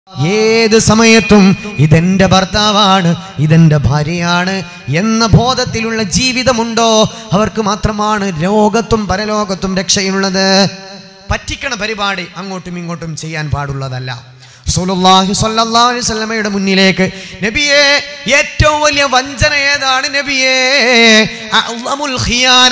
ഏത് സമയത്തും ഇതെന്റെ ഭർത്താവാണ്, ഇതെന്റെ ഭാര്യയാണ് എന്ന ബോധത്തിലുള്ള ജീവിതമുണ്ടോ അവർക്ക് മാത്രമാണ് ലോകത്തും പരലോകത്തും രക്ഷയുള്ളത്. പറ്റിക്കണ പരിപാടി അങ്ങോട്ടും ഇങ്ങോട്ടും ചെയ്യാൻ പാടുള്ളതല്ല. റസൂലുള്ളാഹി സ്വല്ലല്ലാഹു അലൈഹി വസല്ലമയുടെ മുന്നിലേക്ക് നബിയേ ഏറ്റവും വലിയ വഞ്ചന ഏതാണ് നബിയേ? അഅ്ളമുൽ ഖിയാന,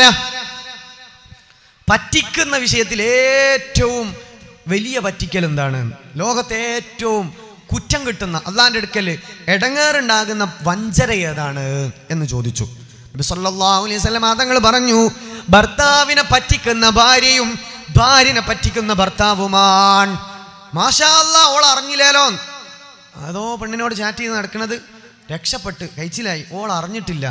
പറ്റിക്കുന്ന വിഷയത്തിൽ ഏറ്റവും വലിയ പറ്റിക്കൽ എന്താണ്? ലോകത്തെ ഏറ്റവും കുറ്റം കിട്ടുന്ന അള്ളാന്റെ അടുക്കൽ ഇടങ്ങേറുണ്ടാകുന്ന വഞ്ചന ഏതാണ് എന്ന് ചോദിച്ചു. നബി സല്ലല്ലാഹു അലൈഹി വസല്ലം തങ്ങൾ പറഞ്ഞു, ഭർത്താവിനെ പറ്റിക്കുന്ന ഭാര്യയും ഭാര്യനെ പറ്റിക്കുന്ന ഭർത്താവുമാണ്. മാഷാ അല്ലാഹ്, ഓൾ അറിഞ്ഞില്ലേലോ, അതോ പെണ്ണിനോട് ചാറ്റ് ചെയ്ത് നടക്കുന്നത് രക്ഷപ്പെട്ട് കഴിച്ചിലായി, ഓൾ അറിഞ്ഞിട്ടില്ല.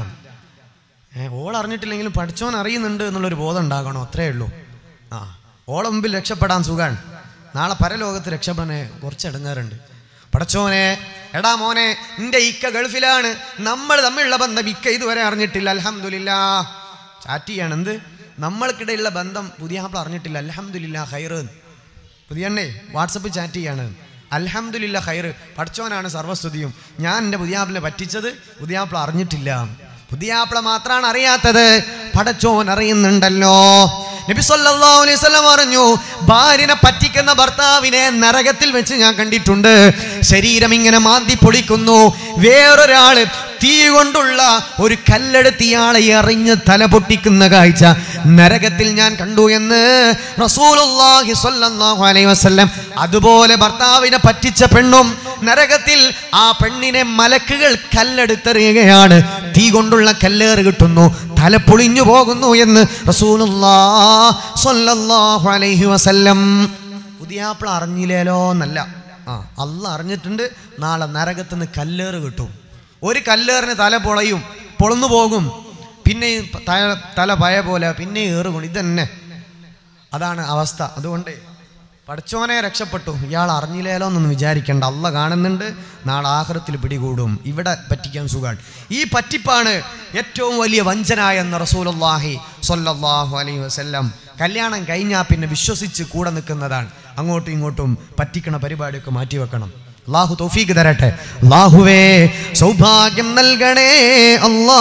ഓൾ അറിഞ്ഞിട്ടില്ലെങ്കിലും പഠിച്ചോൻ അറിയുന്നുണ്ട് എന്നുള്ളൊരു ബോധം ഉണ്ടാകണോ, അത്രേ ഉള്ളൂ. ഓളെ മുമ്പിൽ രക്ഷപ്പെടാൻ സുഖാണ്, നാളെ പരലോകത്ത് രക്ഷപ്പെടാൻ കുറച്ച് ഇടങ്ങാറുണ്ട്. പടച്ചോനെ, എടാ മോനെ, നിന്റെ ഇക്ക ഗൾഫിലാണ്, നമ്മൾ തമ്മിലുള്ള ബന്ധം ഇക്ക ഇതുവരെ അറിഞ്ഞിട്ടില്ല, അൽഹംദുലില്ലാഹ്. ചാറ്റ് ചെയ്യാണ് എന്ത്, നമ്മൾക്കിടയിലുള്ള ബന്ധം പുതിയാപ്പിള അറിഞ്ഞിട്ടില്ല, അൽഹംദുലില്ലാഹ് ഖൈറ്. പുതിയണ്ണേ വാട്സപ്പ് ചാറ്റ് ചെയ്യാണ്, അൽഹംദുലില്ലാഹ് ഖൈറ്, പടച്ചോനാണ് സർവസ്തുതിയും. ഞാൻ എൻ്റെ പുതിയാപ്പിളിനെ പറ്റിച്ചത് പുതിയാപ്പിള അറിഞ്ഞിട്ടില്ല. പുതിയാപ്പിള മാത്രമാണ് അറിയാത്തത്, പടച്ചോൻ അറിയുന്നുണ്ടല്ലോ. നബി സല്ലല്ലാഹു അലൈഹി വസല്ലം പറഞ്ഞു, ഭാര്യനെ പറ്റിക്കുന്ന ഭർത്താവിനെ നരകത്തിൽ വെച്ച് ഞാൻ കണ്ടിട്ടുണ്ട്. ശരീരം ഇങ്ങനെ മാന്തി പൊളിക്കുന്നു, വേറൊരാള് തീ കൊണ്ടുള്ള ഒരു കല്ലെടുത്ത് ഇയാളെ എറിഞ്ഞ് തല പൊട്ടിക്കുന്ന കാഴ്ച നരകത്തിൽ ഞാൻ കണ്ടു എന്ന് റസൂലുള്ളാഹി സ്വല്ലല്ലാഹു അലൈഹി വസല്ലം. അതുപോലെ ഭർത്താവിനെ പറ്റിച്ച പെണ്ണും നരകത്തിൽ ആ പെണ്ണിനെ മലക്കുകൾ കല്ലെടുത്തെറിയുകയാണ്, തീ കൊണ്ടുള്ള കല്ലേറ് കിട്ടുന്നു, തല പൊളിഞ്ഞു പോകുന്നു എന്ന് റസൂലുള്ളാഹി സ്വല്ലല്ലാഹു അലൈഹി വസല്ലം. പുതിയാപ്പിള അറിഞ്ഞില്ലേലോ എന്നല്ല, അല്ലാഹ് അറിഞ്ഞിട്ടുണ്ട്, നാളെ നരകത്തുനിന്ന് കല്ലേറ് കിട്ടും. ഒരു കല്ലേറിന് തല പൊളന്നു പോകും, പിന്നെ തല പയ പോലെ പിന്നെ ഏറുകൊണ്ട്, ഇതന്നെ അതാണ് അവസ്ഥ. അതുകൊണ്ട് പഠിച്ചോനെ രക്ഷപ്പെട്ടു, ഇയാൾ അറിഞ്ഞില്ലേലോ എന്നൊന്നും വിചാരിക്കേണ്ട, അല്ലാഹ് കാണുന്നുണ്ട്, നാളെ ആഖിറത്തിൽ പിടികൂടും. ഇവിടെ പറ്റിക്കാൻ സുഖാണ്. ഈ പറ്റിപ്പാണ് ഏറ്റവും വലിയ വഞ്ചന എന്ന റസൂലുള്ളാഹി സ്വല്ലല്ലാഹു അലൈഹി വസല്ലം. കല്യാണം കഴിഞ്ഞാൽ പിന്നെ വിശ്വസിച്ച് കൂടെ നിൽക്കുന്നതാണ്. അങ്ങോട്ടും ഇങ്ങോട്ടും പറ്റിക്കണ പരിപാടിയൊക്കെ മാറ്റിവെക്കണം. അല്ലാഹു തൗഫീഖ് തരട്ടെ. അല്ലാഹുവേ സൗഭാഗ്യം നൽകണേ അല്ലാ,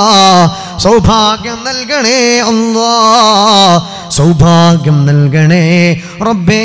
സൗഭാഗ്യം നൽകണേ അല്ലാ, സൗഭാഗ്യം നൽകണേ റബ്ബേ.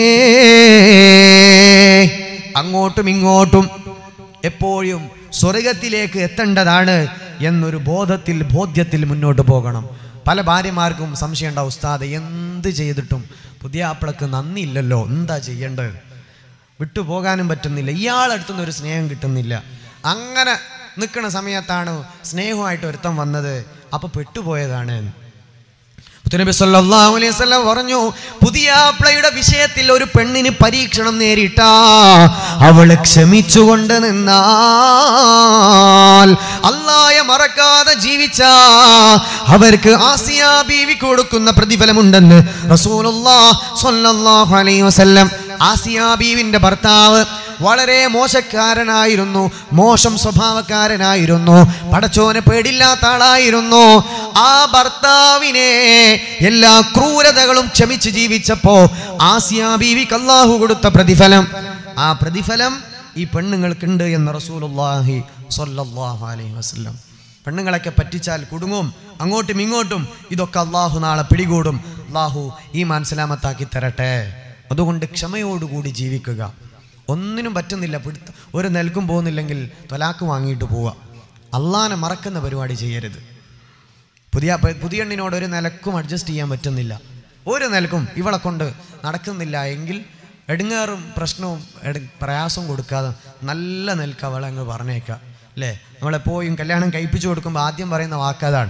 അങ്ങോട്ടും ഇങ്ങോട്ടും എപ്പോഴും സ്വർഗത്തിലേക്ക് എത്തേണ്ടതാണ് എന്നൊരു ബോധ്യത്തിൽ മുന്നോട്ട് പോകണം. പല ഭാര്യമാർക്കും സംശയം ഉണ്ടാവും, ഉസ്താദ് എന്ത് ചെയ്തിട്ടും പുതിയാപ്പിളക്ക് നന്ദിയില്ലല്ലോ, എന്താ ചെയ്യേണ്ടത്? വിട്ടുപോകാനും പറ്റുന്നില്ല, ഇയാളടുത്തുനിന്ന് ഒരു സ്നേഹം കിട്ടുന്നില്ല. അങ്ങനെ നിൽക്കുന്ന സമയത്താണ് സ്നേഹമായിട്ട് ഒരുത്തം വന്നത്, അപ്പൊ പെട്ടുപോയതാണ്. നബി സല്ലല്ലാഹു അലൈഹി വസല്ലം പറഞ്ഞു, പുതിയാപ്പിളയുടെ വിഷയത്തിൽ ഒരു പെണ്ണിന് പരീക്ഷണം നേരിട്ടാ അവള് ക്ഷമിച്ചുകൊണ്ട് നിന്നാൽ, അല്ലാഹയെ മറക്കാതെ ജീവിച്ച അവർക്ക് ആസിയ ബീവി കൊടുക്കുന്ന പ്രതിഫലമുണ്ടെന്ന് റസൂലുള്ളാഹി സ്വല്ലല്ലാഹു അലൈഹി വസല്ലം. ആസിയ ബീവിന്റെ ഭർത്താവ് വളരെ മോശക്കാരനായിരുന്നു, മോശം സ്വഭാവക്കാരനായിരുന്നു, പടച്ചോനെ പേടില്ലാത്ത ആളായിരുന്നു. ആ ഭർത്താവിനെ എല്ലാ ക്രൂരതകളും ക്ഷമിച്ച് ജീവിച്ചപ്പോ ആസിയ ബീവിക്ക് അല്ലാഹു കൊടുത്ത പ്രതിഫലം, ആ പ്രതിഫലം ഈ പെണ്ണുങ്ങൾക്കുണ്ട് എന്ന് റസൂലുള്ളാഹി സ്വല്ലല്ലാഹു അലൈഹി വസല്ലം. പെണ്ണുങ്ങളൊക്കെ പറ്റിച്ചാൽ കുടുങ്ങും, അങ്ങോട്ടും ഇങ്ങോട്ടും ഇതൊക്കെ അല്ലാഹു നാളെ പിടികൂടും. അല്ലാഹു ഈമാൻ സലാമത്താക്കി തരട്ടെ. അതുകൊണ്ട് ക്ഷമയോടുകൂടി ജീവിക്കുക. ഒന്നിനും പറ്റുന്നില്ല, ഒരു നിലക്കും പോകുന്നില്ലെങ്കിൽ ത്വലാക്ക് വാങ്ങിയിട്ട് പോവുക. അള്ളാനെ മറക്കുന്ന പരിപാടി ചെയ്യരുത്. പുതിയണ്ണിനോട് ഒരു നിലക്കും അഡ്ജസ്റ്റ് ചെയ്യാൻ പറ്റുന്നില്ല, ഒരു നിലക്കും ഇവളെ കൊണ്ട് നടക്കുന്നില്ല എങ്കിൽ എടുങ്ങേറും പ്രശ്നവും പ്രയാസവും കൊടുക്കാതെ നല്ല നിലക്ക് അവളെ അങ്ങ് പറഞ്ഞേക്കുക, അല്ലേ? നമ്മളെപ്പോഴും കല്യാണം കഴിപ്പിച്ചു കൊടുക്കുമ്പോൾ ആദ്യം പറയുന്ന വാക്കതാണ്,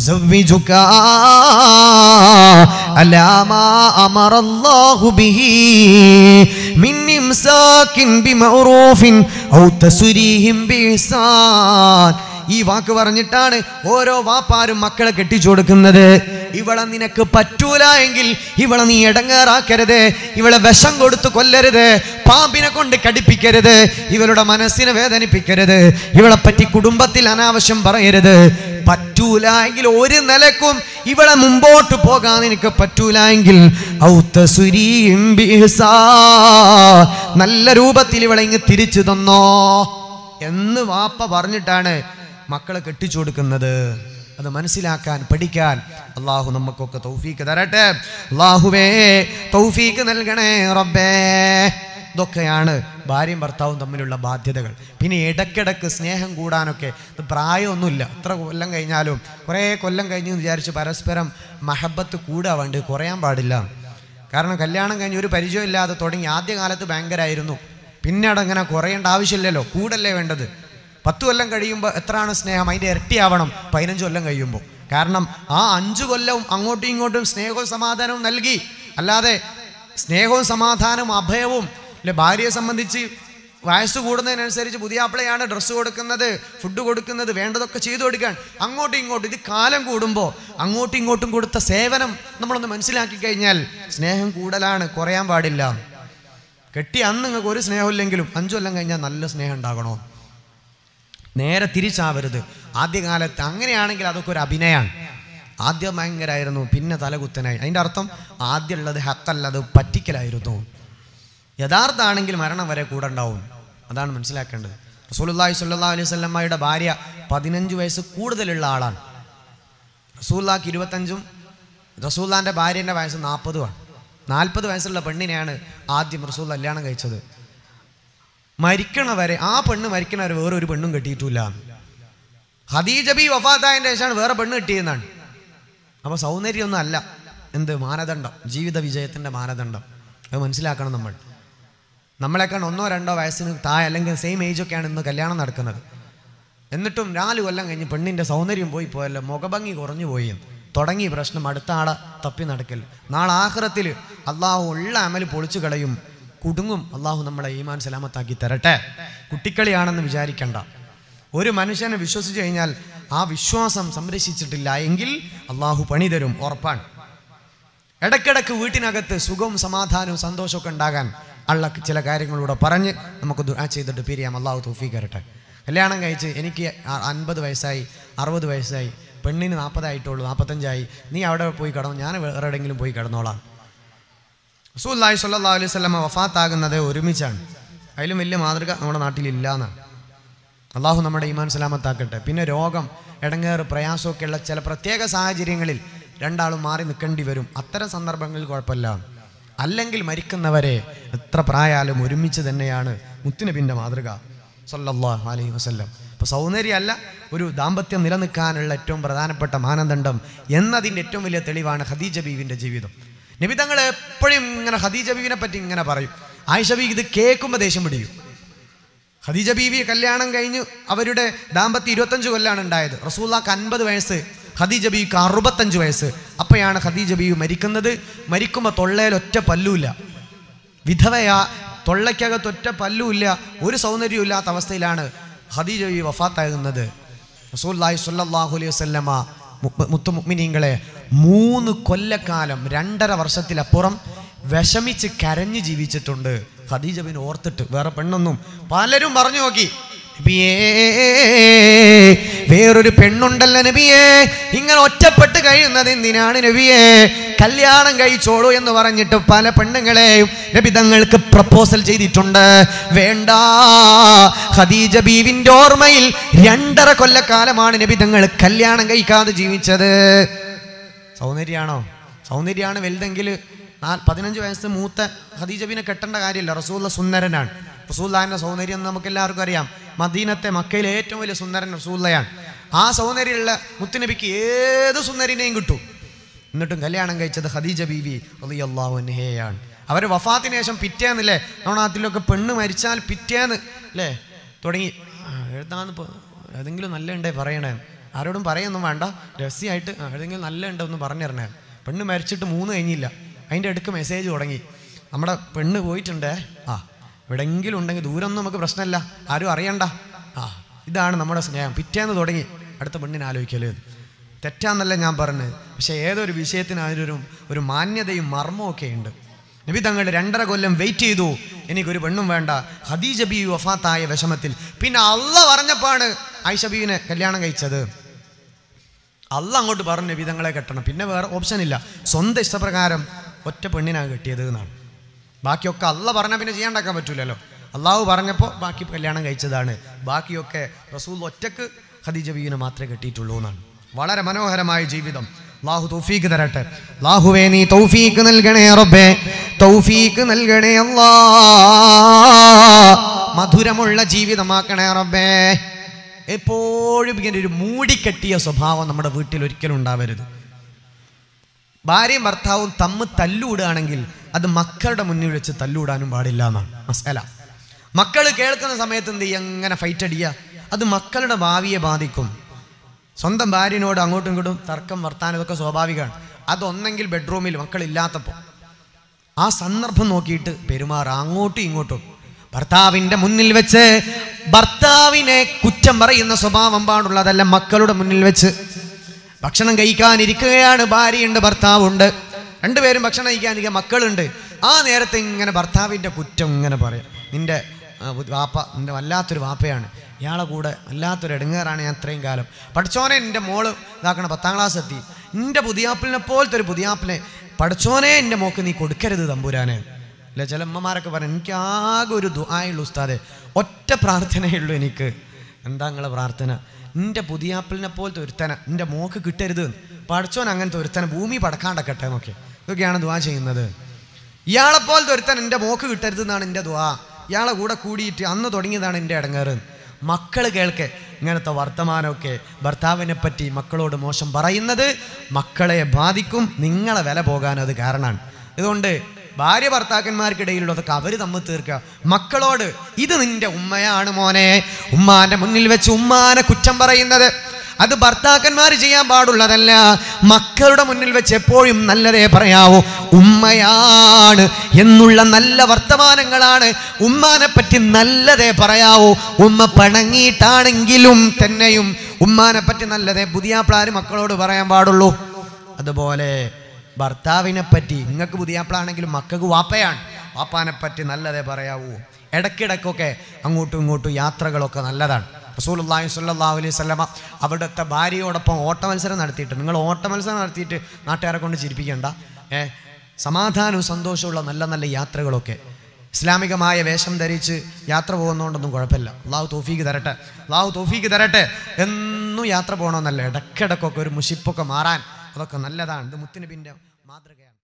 ഈ വാക്ക് പറഞ്ഞിട്ടാണ് ഓരോ വാപ്പാരും മക്കളെ കെട്ടിച്ചു കൊടുക്കുന്നത്. ഇവളെ നിനക്ക് പറ്റൂല എങ്കിൽ ഇവളെ നീ ഇടങ്ങേറാക്കരുത്, ഇവളെ വിഷം കൊടുത്ത് കൊല്ലരുത്, പാമ്പിനെ കൊണ്ട് കടിപ്പിക്കരുത്, ഇവളുടെ മനസ്സിനെ വേദനിപ്പിക്കരുത്, ഇവളെ പറ്റി കുടുംബത്തിൽ അനാവശ്യം പറയരുത്. പറ്റൂല പറ്റൂല എങ്കിൽ, ഒരു നിലക്കും ഇവിടെ മുമ്പോട്ട് പോകാൻ എനിക്ക് പറ്റൂല എങ്കിൽ നല്ല രൂപത്തിൽ ഇവളെ ഇങ്ങ് തിരിച്ചു തന്നോ എന്ന് വാപ്പ പറഞ്ഞിട്ടാണ് മക്കളെ കെട്ടിച്ചു കൊടുക്കുന്നത്. അത് മനസ്സിലാക്കാൻ പഠിക്കാൻ അള്ളാഹു നമുക്കൊക്കെ തൗഫീക്ക് തരട്ടെ. അള്ളാഹുവേ തൗഫീക്ക് നൽകണേ റബ്ബേ. ഇതൊക്കെയാണ് ഭാര്യയും ഭർത്താവും തമ്മിലുള്ള ബാധ്യതകൾ. പിന്നെ ഇടയ്ക്കിടയ്ക്ക് സ്നേഹം കൂടാനൊക്കെ, ഇത് പ്രായമൊന്നുമില്ല, എത്ര കൊല്ലം കഴിഞ്ഞാലും കുറേ കൊല്ലം കഴിഞ്ഞ് വിചാരിച്ച് പരസ്പരം മഹബത്ത് കൂടാൻ വേണ്ടി കുറയാൻ പാടില്ല. കാരണം കല്യാണം കഴിഞ്ഞ് ഒരു പരിചയമില്ലാതെ തുടങ്ങി ആദ്യകാലത്ത് ഭയങ്കരമായിരുന്നു, പിന്നീട് അങ്ങനെ കുറയേണ്ട ആവശ്യമില്ലല്ലോ, കൂടല്ലേ വേണ്ടത്. 10 കൊല്ലം കഴിയുമ്പോൾ എത്രയാണ് സ്നേഹം, അതിൻ്റെ ഇരട്ടിയാവണം 15 കൊല്ലം കഴിയുമ്പോൾ. കാരണം ആ 5 കൊല്ലവും അങ്ങോട്ടും ഇങ്ങോട്ടും സ്നേഹവും സമാധാനവും നൽകി. അല്ലാതെ സ്നേഹവും സമാധാനവും അഭയവും അല്ലെ, ഭാര്യയെ സംബന്ധിച്ച് വയസ്സ് കൂടുന്നതിനനുസരിച്ച് പുതിയാപ്പിളയാണ് ഡ്രസ്സ് കൊടുക്കുന്നത്, ഫുഡ് കൊടുക്കുന്നത്, വേണ്ടതൊക്കെ ചെയ്തു കൊടുക്കാൻ. അങ്ങോട്ടും ഇങ്ങോട്ടും ഇത് കാലം കൂടുമ്പോൾ അങ്ങോട്ടും ഇങ്ങോട്ടും കൊടുത്ത സേവനം നമ്മളൊന്ന് മനസ്സിലാക്കി കഴിഞ്ഞാൽ സ്നേഹം കൂടുതലാണ്, കുറയാൻ പാടില്ല. കെട്ടി അന്ന് നിങ്ങൾക്ക് ഒരു സ്നേഹമില്ലെങ്കിലും 5 കൊല്ലം കഴിഞ്ഞാൽ നല്ല സ്നേഹം ഉണ്ടാകണോ? നേരെ തിരിച്ചാവരുത്. ആദ്യകാലത്ത് അങ്ങനെയാണെങ്കിൽ അതൊക്കെ ഒരു അഭിനയമാണ്. ആദ്യം ഭയങ്കരമായിരുന്നു, പിന്നെ തലകുത്തനായി. അതിൻ്റെ അർത്ഥം ആദ്യം ഉള്ളത് ഹക്കല്ലത് പറ്റിക്കലായിരുന്നു. യഥാർത്ഥമാണെങ്കിൽ മരണം വരെ കൂടെ ഉണ്ടാവും. അതാണ് മനസ്സിലാക്കേണ്ടത്. റസൂലുള്ളാഹി സ്വല്ലല്ലാഹു അലൈഹി വസല്ലമയുടെ ഭാര്യ 15 വയസ്സ് കൂടുതലുള്ള ആളാണ്. റസൂലുള്ളാഹിക്ക് 25ഉം റസൂലുള്ളാഹിൻ്റെ ഭാര്യൻ്റെ വയസ്സ് 40ഉമാണ്. 40 വയസ്സുള്ള പെണ്ണിനെയാണ് ആദ്യം റസൂൽ കല്യാണം കഴിച്ചത്. മരിക്കണവരെ, ആ പെണ്ണ് മരിക്കണവരെ വേറൊരു പെണ്ണും കെട്ടിയിട്ടില്ല. ഖദീജ ബി വഫാത്തായതിൻ്റെ ശേഷമാണ് വേറെ പെണ്ണ് കിട്ടിയെന്നാണ്. അപ്പോൾ സൗന്ദര്യമൊന്നും അല്ല എന്ത് മാനദണ്ഡം, ജീവിത വിജയത്തിൻ്റെ മാനദണ്ഡം. അത് മനസ്സിലാക്കണം. നമ്മളെക്കാൾ 1-2 വയസ്സിന് താഴെ അല്ലെങ്കിൽ സെയിം ഏജൊക്കെയാണ് ഇന്ന് കല്യാണം നടക്കുന്നത്. എന്നിട്ടും 4 കൊല്ലം കഴിഞ്ഞ് പെണ്ണിൻ്റെ സൗന്ദര്യം പോയല്ലോ, മുഖഭംഗി കുറഞ്ഞു പോയി, തുടങ്ങി പ്രശ്നം. അടുത്ത ആളെ തപ്പി നടക്കൽ. നാളെ ആഖിറത്തിൽ അള്ളാഹു ഉള്ള അമൽ പൊളിച്ചു കളയും, കുടുങ്ങും. അള്ളാഹു നമ്മളെ ഈമാൻ സലാമത്താക്കി തരട്ടെ. കുട്ടിക്കളിയാണെന്ന് വിചാരിക്കണ്ട. ഒരു മനുഷ്യനെ വിശ്വസിച്ച് കഴിഞ്ഞാൽ ആ വിശ്വാസം സംരക്ഷിച്ചിട്ടില്ല എങ്കിൽ അള്ളാഹു പണി തരും, ഉറപ്പാണ്. ഇടയ്ക്കിടയ്ക്ക് വീട്ടിനകത്ത് സുഖവും സമാധാനവും സന്തോഷമൊക്കെ ഉണ്ടാകാൻ ഉള്ള ചില കാര്യങ്ങളിലൂടെ പറഞ്ഞ് നമുക്ക് ദുആ ചെയ്തിട്ട് പിരിയാം. അള്ളാഹു തൗഫീഖ് തരട്ടെ. കല്യാണം കഴിച്ച് എനിക്ക് 50 വയസ്സായി, 60 വയസ്സായി, പെണ്ണിന് 40 ആയിട്ടുള്ളൂ, 45 നീ അവിടെ പോയി കിടന്നു, ഞാൻ വേറെ എവിടെയെങ്കിലും പോയി കിടന്നോളാം. റസൂലുള്ളാഹി സ്വല്ലല്ലാഹു അലൈഹി വസല്ലം വഫാത്താകുന്നത് ഒരുമിച്ചാണ്. അതിലും വലിയ മാതൃക നമ്മുടെ നാട്ടിലില്ല എന്നാണ്. അള്ളാഹു നമ്മുടെ ഈമാൻ സലാമത്താക്കട്ടെ. പിന്നെ രോഗം, ഇടങ്ങേറ്, പ്രയാസമൊക്കെ ഉള്ള ചില പ്രത്യേക സാഹചര്യങ്ങളിൽ രണ്ടാളും മാറി നിൽക്കേണ്ടി വരും. അത്തരം സന്ദർഭങ്ങളിൽ കുഴപ്പമില്ല. അല്ലെങ്കിൽ മരിക്കുന്നവരെ എത്ര പ്രായാലും ഒരുമിച്ച് തന്നെയാണ് മുത്തുനബിൻ്റെ മാതൃക സല്ലല്ലാഹു അലൈഹി വസല്ലം. അപ്പോൾ സൗന്ദര്യമല്ല ഒരു ദാമ്പത്യം നിലനിൽക്കാനുള്ള ഏറ്റവും പ്രധാനപ്പെട്ട മാനദണ്ഡം എന്നതിൻ്റെ ഏറ്റവും വലിയ തെളിവാണ് ഖദീജ ബീവിൻ്റെ ജീവിതം. നബി തങ്ങൾ എപ്പോഴും ഇങ്ങനെ ഖദീജ ബീവിനെ പറ്റി ഇങ്ങനെ പറയും. ആയിഷ ബീവി ഇത് കേൾക്കുമ്പോൾ ദേഷ്യം പിടിക്കും. ഖദീജ ബീവി കല്യാണം കഴിഞ്ഞ് അവരുടെ ദാമ്പത്യം 25 കൊല്ലാണ് ഉണ്ടായത്. റസൂലുള്ളാഹിക്ക് 50 വയസ്സ്, ഖദീജ ബീവിക്ക് 65 വയസ്സ്. അപ്പോഴാണ് ഖദീജ ബീവി മരിക്കുന്നത്. മരിക്കുമ്പോൾ തൊള്ളയിൽ ഒറ്റ പല്ലുമില്ല, വിധവയാ, തൊള്ളയ്ക്കകത്ത് ഒറ്റ പല്ലുമില്ല, ഒരു സൗന്ദര്യവും ഇല്ലാത്ത അവസ്ഥയിലാണ് ഖദീജ ബീവി വഫാത്താകുന്നത്. റസൂലുള്ളാഹി സ്വല്ലല്ലാഹു അലൈഹി വസല്ലമ മുത്തു മുഅ്മിനീങ്ങളെ 3 കൊല്ലക്കാലം 2.5 വർഷത്തിലപ്പുറം വിഷമിച്ച് കരഞ്ഞ് ജീവിച്ചിട്ടുണ്ട്. ഖദീജ ബിനെ ഓർത്തിട്ട്. വേറെ പെണ്ണൊന്നും പലരും പറഞ്ഞു നോക്കി, നബിയേ വേറൊരു പെണ്ണുണ്ടല്ലോ നബിയേ, ഇങ്ങനെ ഒറ്റപ്പെട്ട് കഴിയുന്നത് എന്തിനാണ് നബിയേ, കല്യാണം കഴിച്ചോളൂ എന്ന് പറഞ്ഞിട്ട് പല പെണ്ണുങ്ങളെയും നബി തങ്ങൾക്ക് പ്രപ്പോസൽ ചെയ്തിട്ടുണ്ട്. വേണ്ട, ഖദീജ ബീവിന്റെ ഓർമ്മയിൽ 2.5 കൊല്ലക്കാലമാണ് നബി തങ്ങൾ കല്യാണം കഴിക്കാതെ ജീവിച്ചത്. സൗന്ദര്യമാണോ? സൗന്ദര്യമാണ് വലുതെങ്കിൽ 15 വയസ്സ് മൂത്ത ഖദീജ ബീവിനെ കെട്ടേണ്ട കാര്യമില്ല. റസൂലുള്ളാഹി സുന്ദരനാണ്. റസൂലുള്ളാഹിന്റെ സൗന്ദര്യം നമുക്ക് എല്ലാവർക്കും അറിയാം. മദീനത്തെ, മക്കയിലെ ഏറ്റവും വലിയ സുന്ദരൻ റസൂലുള്ളാഹിയാണ്. ആ സൗന്ദര്യമുള്ള മുത്തുനബിക്ക് ഏത് സുന്ദരിനെയും കിട്ടും. എന്നിട്ടും കല്യാണം കഴിച്ചത് ഖദീജ ബീവി റളിയല്ലാഹു അൻഹയാണ്. അവർ വഫാത്തിന് ശേഷം പിറ്റേന്നില്ലേ, നമ്മുടെ നാട്ടിലൊക്കെ പെണ്ണ് മരിച്ചാൽ പിറ്റേന്ന് അല്ലേ തുടങ്ങി എഴുതാന്ന്, ഏതെങ്കിലും നല്ല ഉണ്ടേ പറയണേ, ആരോടും പറയൊന്നും വേണ്ട, രഹസ്യമായിട്ട് ഏതെങ്കിലും നല്ല ഉണ്ടോന്ന് പറഞ്ഞു തരണേ. പെണ്ണ് മരിച്ചിട്ട് 3 കഴിഞ്ഞില്ല, അതിൻ്റെ അടുക്ക് മെസ്സേജ് തുടങ്ങി, നമ്മുടെ പെണ്ണ് പോയിട്ടുണ്ടേ, എവിടെയെങ്കിലും ഉണ്ടെങ്കിൽ ദൂരമൊന്നും നമുക്ക് പ്രശ്നമില്ല, ആരും അറിയണ്ട. ഇതാണ് നമ്മുടെ സ്നേഹം. പിറ്റേന്ന് തുടങ്ങി അടുത്ത പെണ്ണിനെ ആലോചിക്കല്. തെറ്റാന്നല്ല ഞാൻ പറഞ്ഞത്, പക്ഷേ ഏതൊരു വിഷയത്തിന് അതിനൊരു മാന്യതയും മർമ്മവും ഒക്കെ ഉണ്ട്. നബി തങ്ങൾ 2.5 കൊല്ലം വെയിറ്റ് ചെയ്തു, എനിക്കൊരു പെണ്ണും വേണ്ട. ഖദീജ ബീവി വഫാത്തായ വിഷമത്തിൽ പിന്നെ അള്ളാഹ് പറഞ്ഞപ്പോഴാണ് ആയിഷ ബീവിനെ കല്യാണം കഴിച്ചത്. അല്ല അങ്ങോട്ട് പറഞ്ഞു നബി തങ്ങളെ കെട്ടണം, പിന്നെ വേറെ ഓപ്ഷൻ ഇല്ല. സ്വന്തം ഇഷ്ടപ്രകാരം ഒറ്റ പെണ്ണിനാണ് കെട്ടിയത് എന്നാണ്. ബാക്കിയൊക്കെ അല്ല പറഞ്ഞാൽ പിന്നെ ചെയ്യാണ്ടാക്കാൻ പറ്റൂലല്ലോ. അള്ളാഹു പറഞ്ഞപ്പോൾ ബാക്കി കല്യാണം കഴിച്ചതാണ്. ബാക്കിയൊക്കെ റസൂൽ ഒറ്റക്ക് ഖദീജ ബീവിനെ മാത്രമേ കെട്ടിയിട്ടുള്ളൂ എന്നാണ്. വളരെ മനോഹരമായ ജീവിതം. അള്ളാഹു തൗഫീക്ക് തരട്ടെ. അള്ളാഹുവേ നീ തൗഫീക്ക് നൽകണേ റബ്ബേ, തൗഫീക്ക് നൽകണേ അല്ലാ. മധുരമുള്ള ജീവിതമാക്കണേ റബ്ബേ. എപ്പോഴും ഇങ്ങനെ ഒരു മൂടിക്കെട്ടിയ സ്വഭാവം നമ്മുടെ വീട്ടിൽ ഒരിക്കലും ഉണ്ടാവരുത്. ഭാര്യയും ഭർത്താവും തമ്മിൽ തല്ലൂടുകയാണെങ്കിൽ അത് മക്കളുടെ മുന്നിൽ വെച്ച് തല്ലൂടാനും പാടില്ല എന്നാണ് മസാല. മക്കൾ കേൾക്കുന്ന സമയത്ത് എന്ത് ചെയ്യുക, എങ്ങനെ ഫൈറ്റ് അടിക്കുക, അത് മക്കളുടെ ഭാവിയെ ബാധിക്കും. സ്വന്തം ഭാര്യനോട് അങ്ങോട്ടും ഇങ്ങോട്ടും തർക്കം വർത്താനം ഇതൊക്കെ സ്വാഭാവികമാണ്. അതൊന്നെങ്കിൽ ബെഡ്റൂമിൽ മക്കളില്ലാത്തപ്പോൾ ആ സന്ദർഭം നോക്കിയിട്ട് പെരുമാറുക. അങ്ങോട്ടും ഇങ്ങോട്ടും ഭർത്താവിൻ്റെ മുന്നിൽ വെച്ച് ഭർത്താവിനെ കുറ്റം പറയുന്ന സ്വഭാവം പാടുള്ളതല്ല. മക്കളുടെ മുന്നിൽ വെച്ച് ഭക്ഷണം കഴിക്കാനിരിക്കുകയാണ്, ഭാര്യയുണ്ട് ഭർത്താവുണ്ട്, രണ്ടുപേരും ഭക്ഷണം കഴിക്കാനിരിക്കുക, മക്കളുണ്ട്. ആ നേരത്തെ ഇങ്ങനെ ഭർത്താവിൻ്റെ കുറ്റം ഇങ്ങനെ പറയാം. നിൻ്റെ വാപ്പ നിൻ്റെ വല്ലാത്തൊരു വാപ്പയാണ്, ഇയാളെ കൂടെ വല്ലാത്തൊരു ഇടങ്ങേറാണ് ഞാൻ ഇത്രയും കാലം. പഠിച്ചോനെ എൻ്റെ മോള് ഇതാക്കണ 10ാം ക്ലാസ് എത്തി, എൻ്റെ പുതിയാപ്പിളിനെ പോലത്തെ ഒരു പുതിയാപ്പിളെ പഠിച്ചോനെ എൻ്റെ മോക്ക് നീ കൊടുക്കരുത് തമ്പുരാനെ. അല്ലെ ചില അമ്മമാരൊക്കെ പറഞ്ഞു, എനിക്ക് ആകെ ഒരു ദുആയുള്ളൂ ഉസ്താദെ, ഒറ്റ പ്രാർത്ഥനയുള്ളൂ എനിക്ക്. എന്താ നിങ്ങളെ പ്രാർത്ഥന? എൻ്റെ പുതിയാപ്പിളിനെ പോലത്തെ ഒരുത്തന എൻ്റെ മോക്ക് കിട്ടരുത്, പഠിച്ചോൻ അങ്ങനത്തെ ഒരുത്തന ഭൂമി പടക്കാണ്ടക്കട്ടെ എന്നൊക്കെ ഇതൊക്കെയാണ് ദുആ ചെയ്യുന്നത്. ഇയാളെപ്പോലത്തെ ഒരുത്തൻ എൻ്റെ മോക്ക് കിട്ടരുത് എന്നാണ് എൻ്റെ ദുആ. ഇയാളെ കൂടെ കൂടിയിട്ട് അന്ന് തുടങ്ങിയതാണ് എൻ്റെ ഇടങ്ങേറ്. മക്കൾ കേൾക്കെ ഇങ്ങനത്തെ വർത്തമാനമൊക്കെ ഭർത്താവിനെ പറ്റി മക്കളോട് മോശം പറയുന്നത് മക്കളെ ബാധിക്കും, നിങ്ങളെ വില പോകാൻ അത് കാരണമാണ്. അതുകൊണ്ട് ഭാര്യ ഭർത്താക്കന്മാർക്കിടയിലുള്ളതൊക്കെ അവർ തമ്മിൽ തീർക്കുക. മക്കളോട് ഇത് നിന്റെ ഉമ്മയാണ് മോനെ, ഉമ്മാന്റെ മുന്നിൽ വെച്ച് ഉമ്മാനെ കുറ്റം പറയുന്നത് അത് ഭർത്താക്കന്മാർ ചെയ്യാൻ പാടുള്ളതല്ല. മക്കളുടെ മുന്നിൽ വെച്ച് എപ്പോഴും നല്ലതേ പറയാവൂ. ഉമ്മയാണ് എന്നുള്ള നല്ല വർത്തമാനങ്ങളാണ്, ഉമ്മാനെ പറ്റി നല്ലതേ പറയാവൂ. ഉമ്മ പണങ്ങിയിട്ടാണെങ്കിലും തന്നെയും ഉമ്മാനെ പറ്റി നല്ലതേ പുതിയാപ്പിളാര് മക്കളോട് പറയാൻ പാടുള്ളൂ. അതുപോലെ ഭർത്താവിനെ പറ്റി നിങ്ങൾക്ക് പുതിയാപ്പിളാണെങ്കിലും മക്കൾക്ക് വാപ്പയാണ്, വാപ്പാനെ പറ്റി നല്ലതേ പറയാവൂ. ഇടയ്ക്കിടയ്ക്കൊക്കെ അങ്ങോട്ടും ഇങ്ങോട്ടും യാത്രകളൊക്കെ നല്ലതാണ്. റസൂലുള്ളാഹി സ്വല്ലല്ലാഹു അലൈഹി വസല്ലമ അവിടുത്തെ ഭാര്യയോടൊപ്പം ഓട്ടമത്സരം നടത്തിയിട്ട്, നിങ്ങൾ ഓട്ടമത്സരം നടത്തിയിട്ട് നാട്ടുകാരെ കൊണ്ട് ചിരിപ്പിക്കേണ്ട, സമാധാനവും സന്തോഷമുള്ള നല്ല നല്ല യാത്രകളൊക്കെ ഇസ്ലാമികമായ വേഷം ധരിച്ച് യാത്ര പോകുന്നതുകൊണ്ടൊന്നും കുഴപ്പമില്ല. അള്ളാഹു തൗഫീക്ക് തരട്ടെ, അള്ളാഹു തൗഫീക്ക് തരട്ടെ. എന്നും യാത്ര പോകണമെന്നല്ല, ഇടയ്ക്കിടയ്ക്കൊക്കെ ഒരു മുഷിപ്പൊക്കെ മാറാൻ അതൊക്കെ നല്ലതാണ്. ഇത് മുത്തുനബിൻ്റെ മാതൃകയാണ്.